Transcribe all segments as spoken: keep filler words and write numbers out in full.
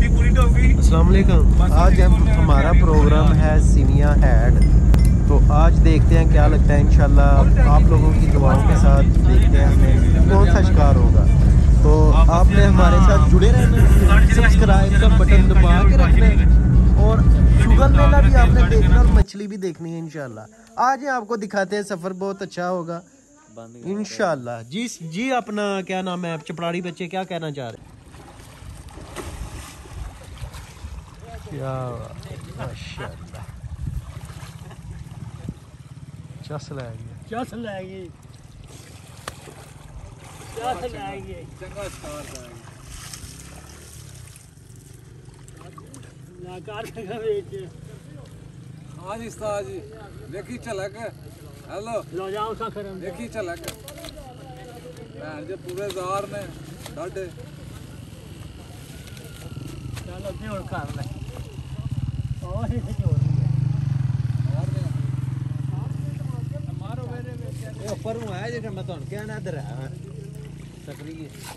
अस्सलाम वालेकुम। आज हम हमारा प्रोग्राम है सीनिया हेड, तो आज देखते हैं क्या लगता है। इंशाल्लाह आप लोगों की दुआओं के साथ देखते हैं हमें कौन सा शिकार होगा। तो आपने हमारे साथ जुड़े रहना, सब्सक्राइब का बटन दबा के रखना है और शुगर मेला भी आपने देखना और मछली भी देखनी है इंशाल्लाह। आज आपको दिखाते हैं, सफ़र बहुत अच्छा होगा इंशाल्लाह। जी जी अपना क्या नाम है? चपड़ाड़ी बच्चे क्या कहना चाह रहे हैं? क्या माशाल्लाह, चस लाएगी चस लाएगी चस लाएगी चंगा स्टार जाएगी लाकार का वेच हाँ जी उस्ताद जी देखी झलक। हेलो लो जाओ सा करम देखी झलक भैन जे पूरे जार ने डाडे चलो ते और कर ले और ही जोड़ मारो मेरे में ऊपर हूं आया जेड़ा मैं तुहानू कहना इधर है सकरी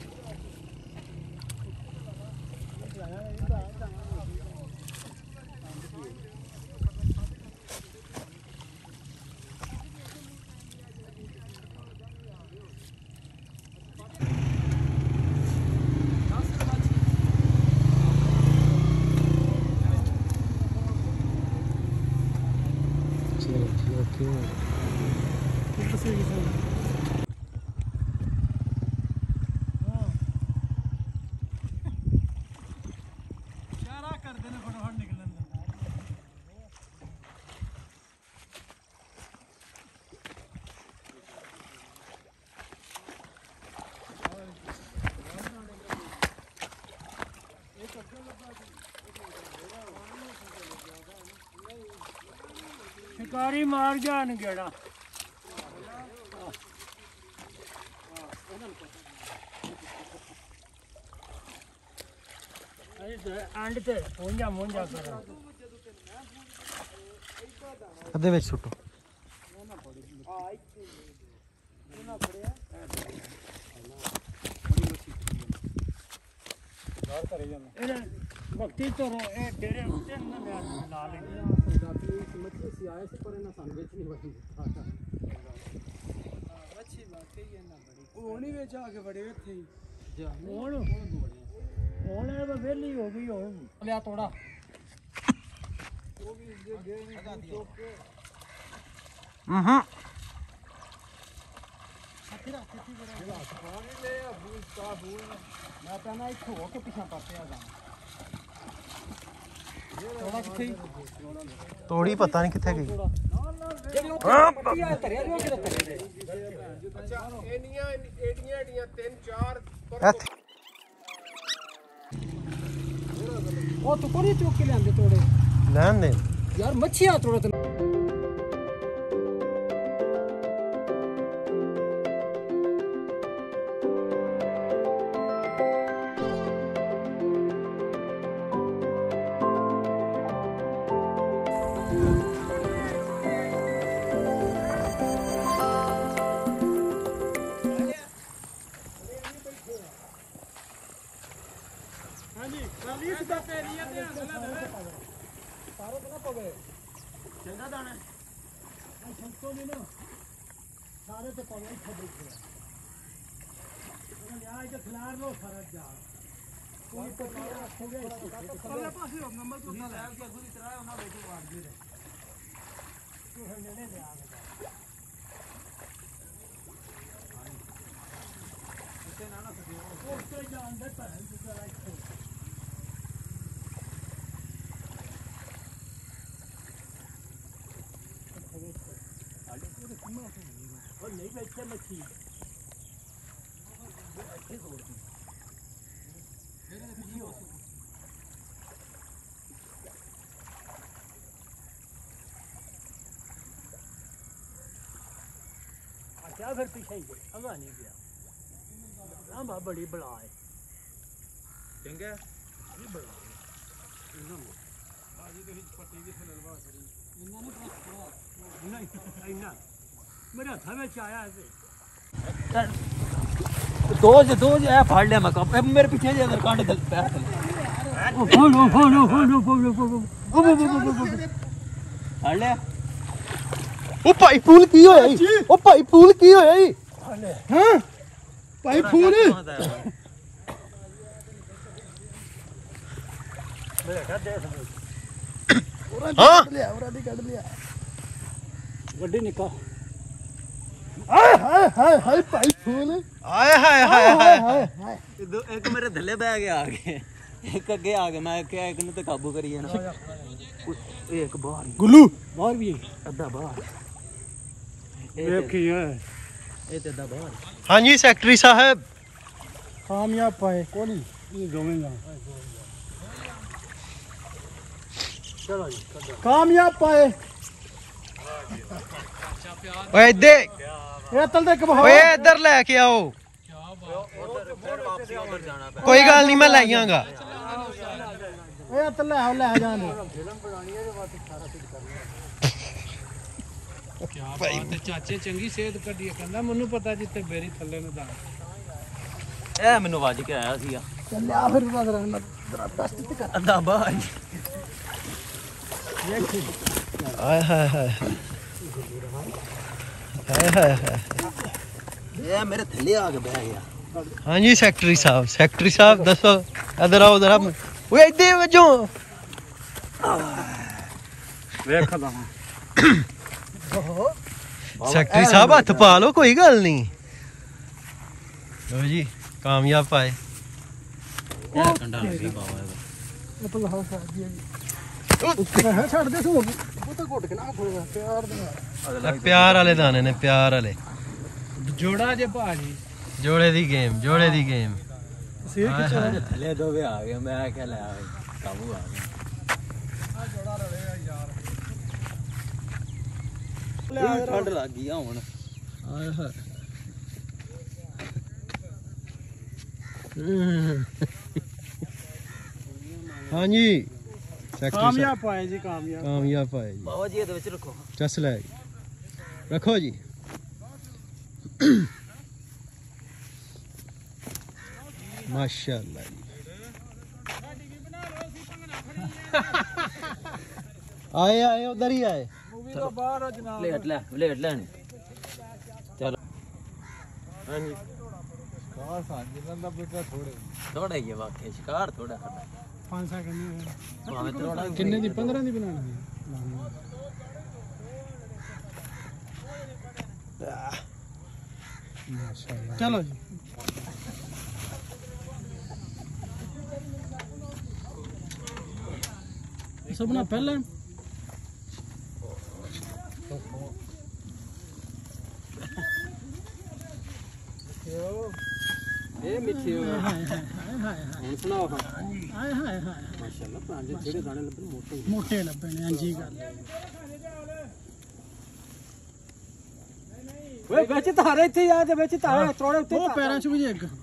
शिकारी मार गया न गेड़ा एंड ते मुंजा मुंजा कर अदे विच सुटो भक्ति तो ए डेरे उत्ते न ला ले मच्छी सी आए से पर ना सन विच नहीं बड़ी मच्छी वाकई है ना बड़ी ओनी विच आके बड़े इथे ही होण होण है वेली हो गई होण लिया तोड़ा वो भी जे गे चौक के हम्म खतरा किसी बड़ा पानी ले आ बूल का बूल मैं कहना इथों हो के पीछे पाते आ जाना थोड़ा किथे तोड़ी पता नहीं किथे गई। अच्छा एनियां एडियां एडियां तीन चार ओ तो कोनी चौक के लेंदे तोड़े लैन दे यार मच्छी आ तोड़ा चंगा दाना संतो ने ना सारे तो पवे खबर है उन्हें आज के खिलाड़ लो फरक जा कोई पति हो गया अगले पासे नंबर तो ना लाया के गुरी तरह ना बेटी वार दे तू है लेने ले आ गया इसे ना ना वो उसके जा अंदर पर है तो लाइक और नहीं बेचते मच्छी अच्छे छोड़ती क्या फिर पीछे ही अगा नहीं गया हम बड़ी बड़ा है चंगा ये बड़ा है बाजी तो पट्टी की ललवा खड़ी इन्ना नहीं इन्ना मेरे हाथ में आया है दो दो ए फाड़ लिया मैं मेरे पीछे जे अंदर कांड पैर फोन फोन फोन फोन ਫੜ ਲਿਆ ਉਹ ਭਾਈ ਫੂਲ ਕੀ ਹੋਇਆ ਈ ਉਹ ਭਾਈ ਫੂਲ ਕੀ ਹੋਇਆ ਈ ਹਾਂ ਭਾਈ ਫੂਲ ਹਾਂ ਲਿਆ ਉਹਰਾ ਦੀ ਕੱਢ ਲਿਆ ਵੱਡੀ ਨਿੱਕਾ ਆਏ ਹਾਏ ਹਾਏ ਹਾਏ ਭਾਈ ਫੂਲ ਆਏ ਹਾਏ ਹਾਏ ਹਾਏ ਹਾਏ ਇੱਕ ਮੇਰੇ ਥੱਲੇ ਬਹਿ ਕੇ ਆ ਗਏ ਇੱਕ ਅੱਗੇ ਆ ਗਿਆ ਮੈਂ ਕਿਹਾ ਇੱਕ ਨੂੰ ਤੇ ਕਾਬੂ ਕਰੀ ਜਾਣਾ ਇਹ ਇੱਕ ਬਾਹਰ ਗੁੱਲੂ ਬਾਹਰ ਵੀ ਅੱਧਾ ਬਾਹਰ ਵੇਖੀ ਹੈ ਇਹ ਤੇ ਅੱਧਾ ਬਾਹਰ ਹਾਂਜੀ ਸੈਕਟਰੀ ਸਾਹਿਬ ਕਾਮਯਾਬ ਪਾਏ ਕੋਲੀ ਇਹ ਦੋਵੇਂਗਾ ਚਲੋ ਜੀ ਕਾਮਯਾਬ ਪਾਏ ਓਏ ਇੱਧਰ ਇਹ ਤਲ ਦੇ ਕਬਹਾ ਓਏ ਇੱਧਰ ਲੈ ਕੇ ਆਓ ਕੋਈ ਗੱਲ ਨਹੀਂ ਮੈਂ ਲੈ ਆਵਾਂਗਾ ਇਹ ਤਲ ਲੈ ਲੈ ਜਾਣ ਕਿਆ ਬਾਤ ਹੈ ਚਾਚੇ ਚੰਗੀ ਸਿਹਤ ਕੱਢੀ ਕਹਿੰਦਾ ਮੈਨੂੰ ਪਤਾ ਜਿੱਤੇ ਬੇਰੀ ਥੱਲੇ ਨੂੰ ਦਾ ਇਹ ਮੈਨੂੰ ਵੱਜ ਕੇ ਆਇਆ ਸੀਗਾ ਚੱਲਿਆ ਫਿਰ ਬਾਦ ਰਹਿਣਾ ਦਸਤ ਤੇ ਕਰ ਅੱਧਾ ਬਾਹਰ ਆਏ ਹਾਏ ਹਾਏ ਹਾਏ ਹਾਏ ਹਾਏ ਇਹ ਮੇਰੇ ਥੱਲੇ ਆ ਕੇ ਬਹਿ ਗਿਆ ਹਾਂਜੀ ਸੈਕਟਰੀ ਸਾਹਿਬ ਸੈਕਟਰੀ ਸਾਹਿਬ ਦੱਸੋ ਇਧਰ ਆਓ ਜ਼ਰਾ ਓਏ ਇੱਥੇ ਵਜੋ ਵੇਖ ਲਾ ਸੈਕਟਰੀ ਸਾਹਿਬ ਹੱਥ ਪਾ ਲਓ ਕੋਈ ਗੱਲ ਨਹੀਂ ਲੋ ਜੀ ਕਾਮਯਾਬ ਪਾਏ ਇਹ ਕੰਡਾ ਲੱਗੀ ਬਾਵਾ ਇਹ ਤਾਂ ਲਾ ਸਾਡੀ ਹੈ ਛੱਡ ਦੇ ਸੋ ਉਹ ਤਾਂ ਘੁੱਟ ਕੇ ਨਾ ਖੋਲਦਾ ਪਿਆਰ ਦੇ ਇਹ ਪਿਆਰ ਵਾਲੇ ਦਾਣੇ ਨੇ ਪਿਆਰ ਵਾਲੇ ਜੋੜਾ ਜੇ ਭਾਜੀ ਜੋੜੇ ਦੀ ਗੇਮ ਜੋੜੇ ਦੀ ਗੇਮ ਸਿਰ ਕਿੱਥੇ ਥੱਲੇ ਦੋਵੇਂ ਆ ਗਏ ਮੈਂ ਕਿਹਾ ਲੈ ਆ ਕਾਬੂ ਆ ਗਿਆ ਆ ਜੋੜਾ ਰਲੇ ਯਾਰ ਇਹ ਠੰਡ ਲੱਗ ਗਈ ਆ ਹੁਣ ਆਏ ਹਾਏ ਹਾਂਜੀ ਸੈਕਟਰੀ ਕਾਮਯਾਬ ਪਾਏ ਜੀ ਕਾਮਯਾਬ ਕਾਮਯਾਬ ਪਾਏ ਜੀ ਬਾਬਾ ਜੀ ਇਹਦੇ ਵਿੱਚ ਰੱਖੋ ਚਸ ਲੈ ਰੱਖੋ ਜੀ ਮਾਸ਼ਾਅੱਲਾ ਜੀ ਆਏ ਆਏ ਉਧਰ ਹੀ ਆਏ ਮੂਵੀ ਤੋਂ ਬਾਹਰ ਜਨਾਬ ਪਲੇਟ ਲੈ ਪਲੇਟ ਲੈਣੀ ਚਲੋ ਹਾਂਜੀ ਕਾਰ ਸਾਜੀ ਬੰਦਾ ਬੇਟਾ ਥੋੜੇ ਥੋੜਾ ਹੀ ਹੈ ਵਾਕਈ ਸ਼ਿਕਾਰ ਥੋੜਾ ਸਾਡਾ ਪੰਜ ਸੌ ਕਿੰਨੀ ਹੈ ਭਾਵੇਂ ਥੋੜਾ ਕਿੰਨੇ ਦੀ ਪੰਦਰਾਂ ਦੀ ਬਣਾਉਣੀ ਮਾਸ਼ਾਅੱਲਾ ਚਲੋ ਜੀ ਸਭ ਨਾ ਪਹਿਲਾਂ ਇਹ ਮਿੱਠੀ ਹੋ ਹਾਏ ਹਾਏ ਹਾਏ ਹੁਣ ਸੁਣਾਓ ਹਾਏ ਹਾਏ ਹਾਏ ਮਾਸ਼ਾਅੱਲਾ ਭਾਂਜੇ ਜਿਹੜੇ ਦਾਣੇ ਲੱਭਣ ਮੋਟੇ ਮੋਟੇ ਲੱਭੇ ਨੇ ਹਾਂਜੀ ਗੱਲ ਓਏ ਵਿੱਚ ਧਾਰੇ ਇੱਥੇ ਆ ਤੇ ਵਿੱਚ ਧਾਰੇ ਚੌੜੇ ਉੱਤੇ ਉਹ ਪੈਰਾਂ 'ਚ ਵੀ ਇੱਕ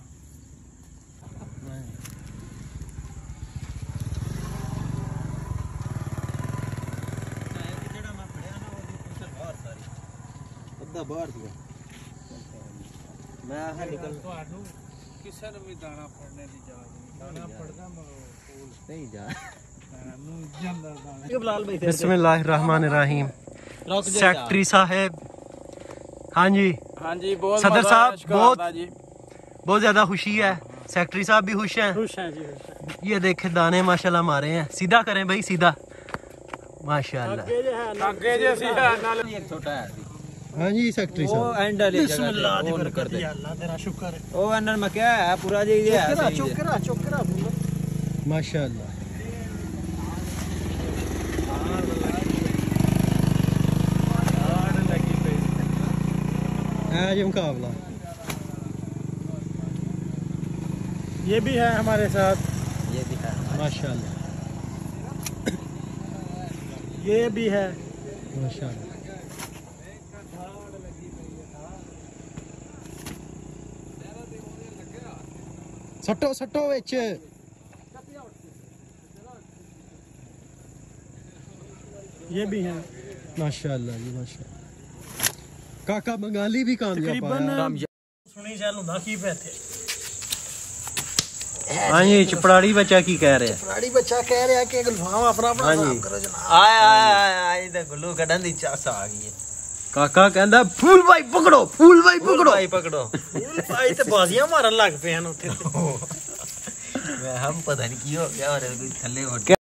ਜਿਹੜਾ ਮੈਂ ਫੜਿਆ ਨਾ ਉਹਦੀ ਕੁਸਰ ਬਾਹਰ ਸਾਰੀ ਅੱਧਾ ਬਾਹਰ ਸੀਗਾ ਮੈਂ ਆਹ ਨਿਕਲ ਤੁਹਾਨੂੰ ਕਿਸੇ ਨੂੰ ਵੀ ਦਾਣਾ ਫੜਨੇ ਦੀ ਜਾਚ ਨਹੀਂ ਦਾਣਾ ਫੜਦਾ ਮਰੋ ਨਹੀਂ ਜਾ ਨੂੰ ਜਾਂਦਾ ਦਾਣਾ ਇਹ ਬਲਾਲ ਭਾਈ बिस्मिल्लाहिर्रहमानिर्रहीम ਰੁਕ ਜਾ सेक्रेटरी साहब हाँ जी ਹਾਂਜੀ ਬਹੁਤ सदर साहब बहुत ਜੀ बहुत ज़्यादा खुशी है सेक्रेटरी साहब भी खुश हैं खुश हैं जी खुश हैं। ये देखे दाने माशाल्लाह मारे हैं सीधा करें भाई सीधा माशाल्लाह ਅੱਗੇ ਜੇ ਹੈ ਅੱਗੇ ਜੇ ਅਸੀਂ ਨਾਲ ਇੱਕ ਛੋਟਾ ਹੈ ਸੀ हाँ जी सेक्रेटरी ਉਹ साहब ਐਂਡ ਵਾਲੀ ਜਗ੍ਹਾ ਬਿਸਮਿਲ੍ਲਾ ਦੀ ਉਹ ਬਰਕਤ ਕਰਦੇ ਹੈ ਅੱਲਾ ਤੇਰਾ ਸ਼ੁਕਰ ਹੈ ਉਹ ਇਹਨਾਂ ਨੇ ਮੈਂ ਕਿਹਾ ਹੈ ਪੂਰਾ ਜੀ ਇਹ ਹੈ ਸਹੀ ਚੁੱਕ ਰਾ ਚੁੱਕ ਰਾ माशाल्लाह है जी मुकाबला ये भी है हमारे साथ ये भी है माशाल्लाह ये भी है माशाल्लाह सट्टो सट्टो विच ये भी है माशाल्लाह जी माशाल्लाह काका बंगाली भी कामयाब तकरीबन आया सुनी शैल ਹੁੰਦਾ ਕੀ ਪੈ ਇੱਥੇ हाँ जी चपड़ाड़ी बच्चा की कह रहे हैं चपड़ाड़ी बच्चा कह रहा है कि गुलफाम अपना अपना हाँ जी। साफ करो जनाब। आए आए आए आए ते गुल्लू कढन दी चास आ गई है। काका कहंदा फूल भाई पकड़ो फूल भाई पकड़ो भाई पकड़ो फूल भाई ते बाजियां मारन लग पे हैं उत्थे मैं हम पता नहीं की हो गया और थल्ले हो